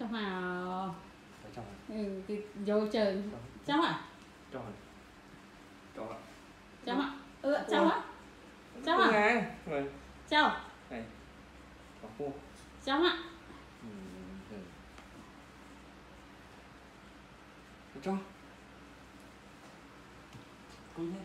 trong nào trong cái vô trời trong à trong trong à trong á trong à trong này cua trong á cho cúi nhé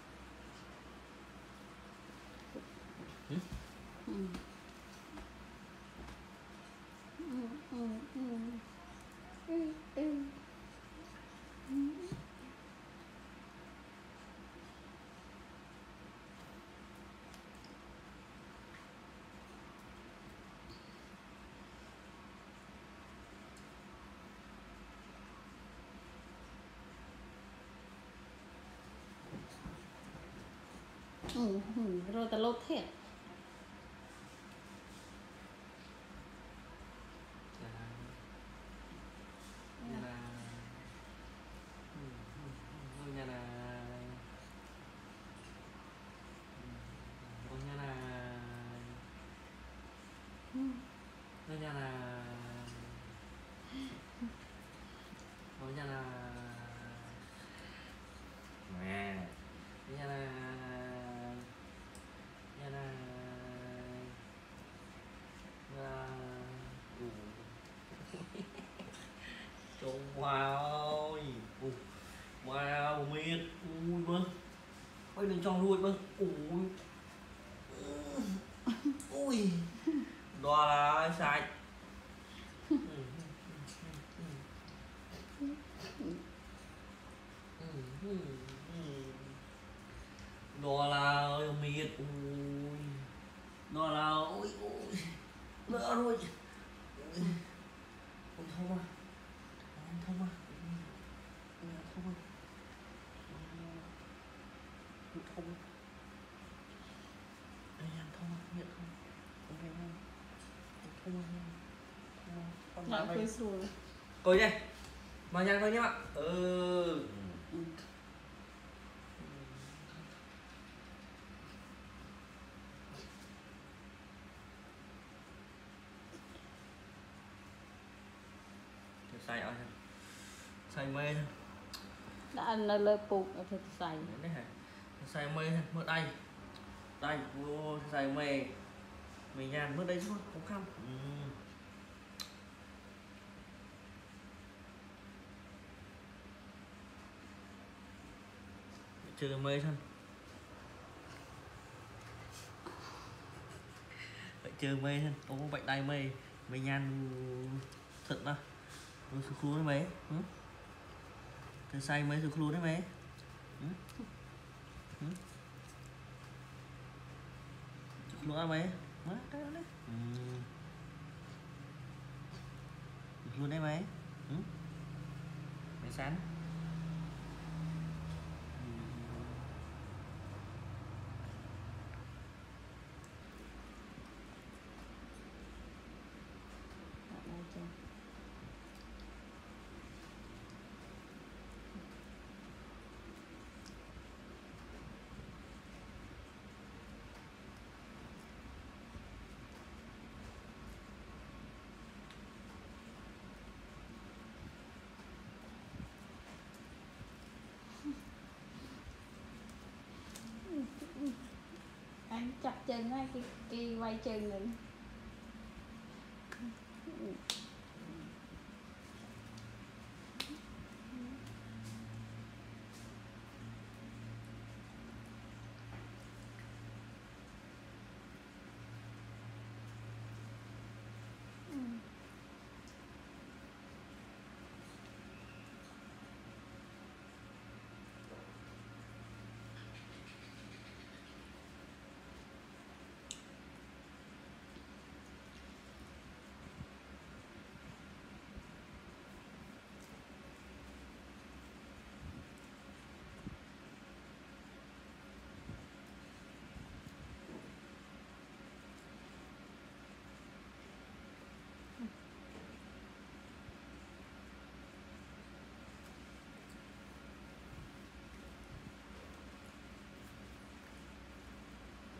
rồi ta lột thiệt wow wow miệt ui bơ ôi đừng cho nuôi bơ ui đo là sai đo là miệt ui đo là ui nữa rồi ôi thôi mà thôi mà coi đây mà nhang thôi nhé bạn xài ơi xài mê đã ăn lơ phục thật xài xài mê mất đây vô xài mê mình nhàn mất đây chứ không khăm chơi mê thân phải chơi mê thân không có bệnh đai mê mê nhan thật đó rồi sụt luôn đấy mấy thế say mấy sụt luôn đấy mấy sụt luôn mấy mất đấy sụt luôn đấy mấy mấy sáng anh chặt chân á cái quay chân này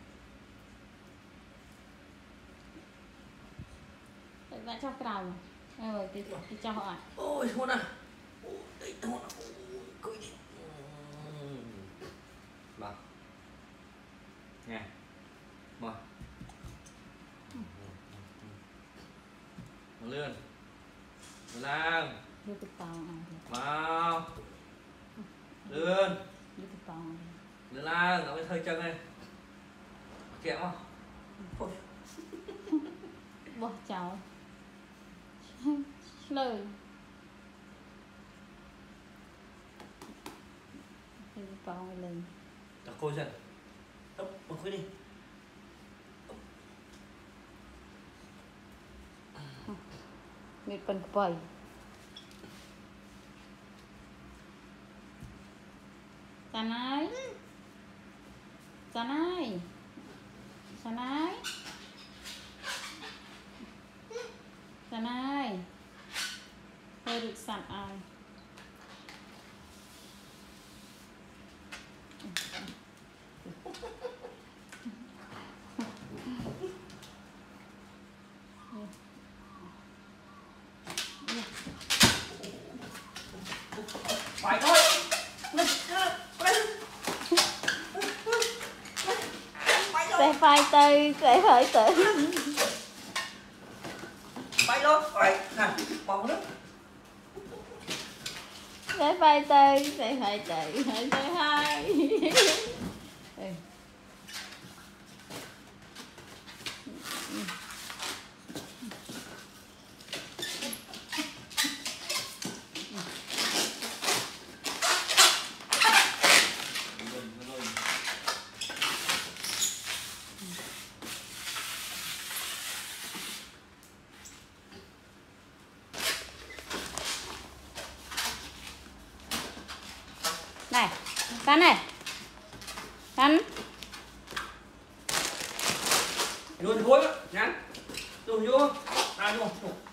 lại cho cái đầu rồi thì cho họ ôi hôn à đấy hôn à cười đi vâng nè mở lươn lang đưa từ tàu vào lươn đưa từ tàu lươn lang nó mới hơi chân này kẹo không thôi bỏ cháu lời đưa từ tàu lên cho cô dần ốc mở khuyết đi người cần quẩy Sàn ơi Sàn ơi Sàn ơi Sàn ơi tôi được sẵn ai phải thôi sẽ phải từ sẽ phải từ bay luôn phải nè bóng nước sẽ phải từ sẽ phải từ phải từ hai này cắn này cắn vô thì vui nhắn đủ vô à vô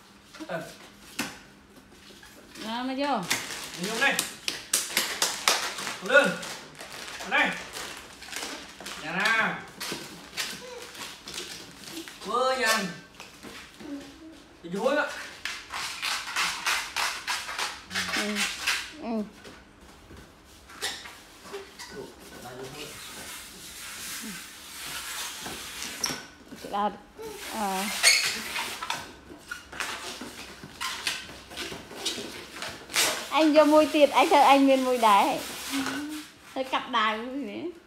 nó mà vô vô đây lươn đây nhà nào vơ nhằn thì vui ạ ừ. Là anh vô mùi tiệt anh thơ anh nguyên mùi đáy hơi cặp đài cái gì đấy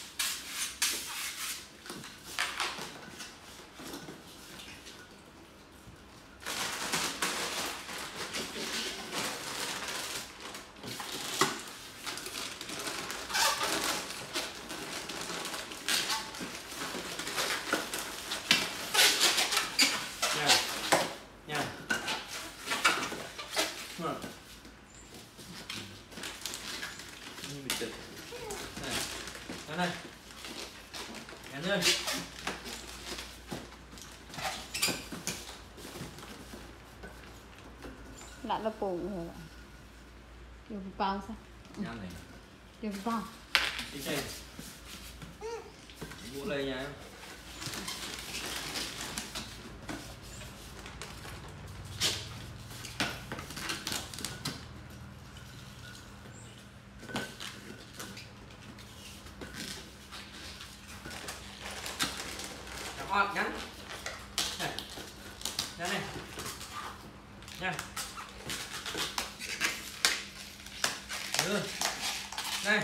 này nhắn ơi lại là phụ rồi dùng bao sao nhắn này dùng bao đi chơi mua đây nha em con nhắn này nhắn này nha ừ. Đây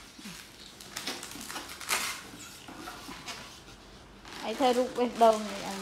ấy thơ rụng bên đầu này